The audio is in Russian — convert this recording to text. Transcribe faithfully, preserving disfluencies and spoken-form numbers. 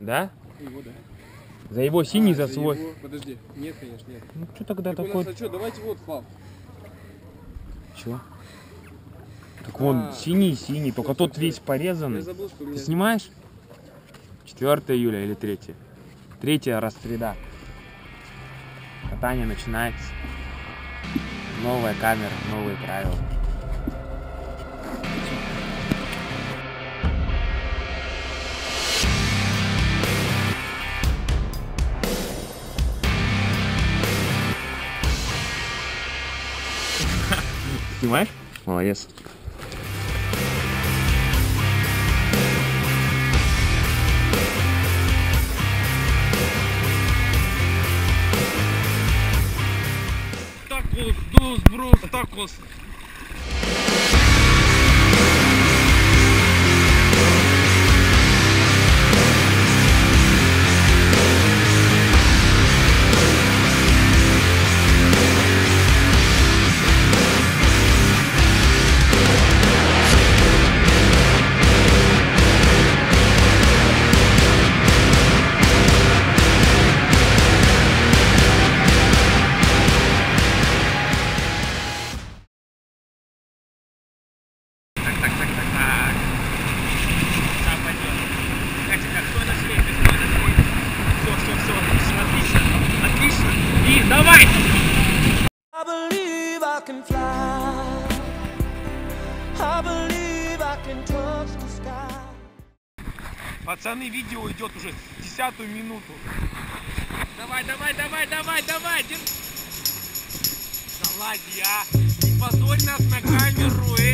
Да? Его, да. За его синий, а, за, за свой. Его... Подожди, нет, конечно, нет. Ну что тогда так такой? У нас, а что, давайте вот фал. Чё? Так А, вон синий, синий, всё, только всё, тот всё. весь порезанный. Я забыл, что у меня... Ты снимаешь? четвёртое июля или третье? третье расстреда. Катание начинается. Новая камера, новые правила. Снимаешь? Молодец. Такос, дос, брос, такос. Давай! Пацаны, видео идет уже десятую минуту. Давай, давай, давай, давай, давай! Заладья! Не позорь нас на камеру, э!